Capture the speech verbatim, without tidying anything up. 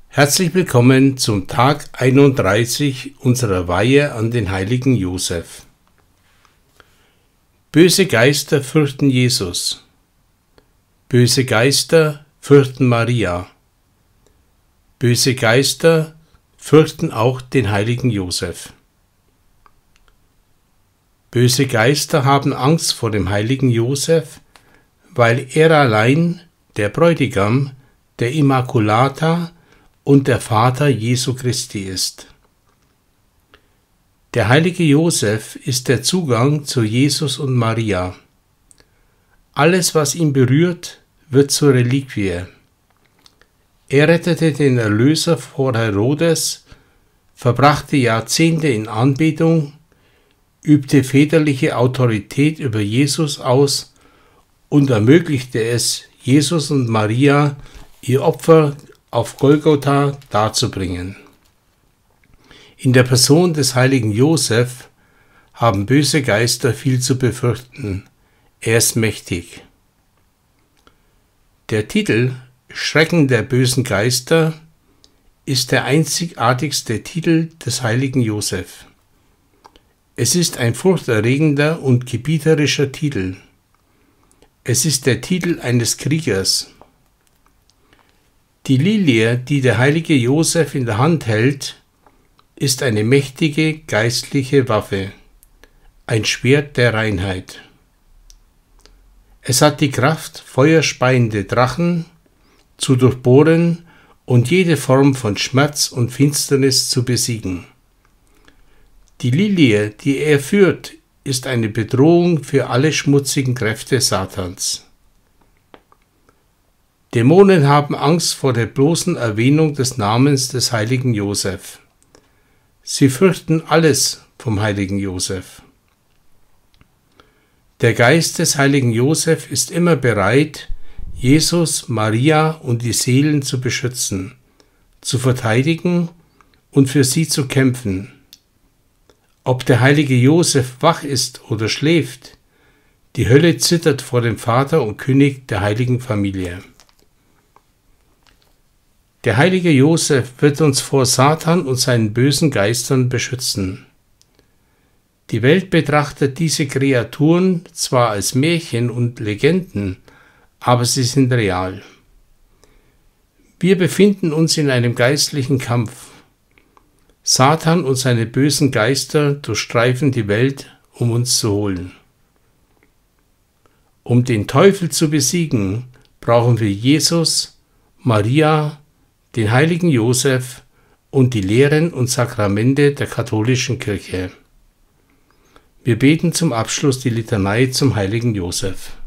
Herzlich willkommen zum Tag einunddreißig unserer Weihe an den heiligen Josef. Böse Geister fürchten Jesus. Böse Geister fürchten Maria. Böse Geister fürchten auch den heiligen Josef. Böse Geister haben Angst vor dem heiligen Josef, weil er allein der Bräutigam, der Immaculata und der Vater Jesu Christi ist. Der heilige Josef ist der Zugang zu Jesus und Maria. Alles, was ihn berührt, wird zur Reliquie. Er rettete den Erlöser vor Herodes, verbrachte Jahrzehnte in Anbetung, übte väterliche Autorität über Jesus aus und ermöglichte es, Jesus und Maria ihr Opfer auf Golgotha darzubringen. In der Person des heiligen Josef haben böse Geister viel zu befürchten. Er ist mächtig. Der Titel Schrecken der bösen Geister ist der einzigartigste Titel des heiligen Josef. Es ist ein furchterregender und gebieterischer Titel. Es ist der Titel eines Kriegers. Die Lilie, die der heilige Josef in der Hand hält, ist eine mächtige geistliche Waffe, ein Schwert der Reinheit. Es hat die Kraft, feuerspeiende Drachen zu durchbohren und jede Form von Schmerz und Finsternis zu besiegen. Die Lilie, die er führt, ist eine Bedrohung für alle schmutzigen Kräfte Satans. Dämonen haben Angst vor der bloßen Erwähnung des Namens des heiligen Josef. Sie fürchten alles vom heiligen Josef. Der Geist des heiligen Josef ist immer bereit, Jesus, Maria und die Seelen zu beschützen, zu verteidigen und für sie zu kämpfen. Ob der heilige Josef wach ist oder schläft, die Hölle zittert vor dem Vater und König der heiligen Familie. Der heilige Josef wird uns vor Satan und seinen bösen Geistern beschützen. Die Welt betrachtet diese Kreaturen zwar als Märchen und Legenden, aber sie sind real. Wir befinden uns in einem geistlichen Kampf. Satan und seine bösen Geister durchstreifen die Welt, um uns zu holen. Um den Teufel zu besiegen, brauchen wir Jesus, Maria, den heiligen Josef und die Lehren und Sakramente der katholischen Kirche. Wir beten zum Abschluss die Litanei zum heiligen Josef.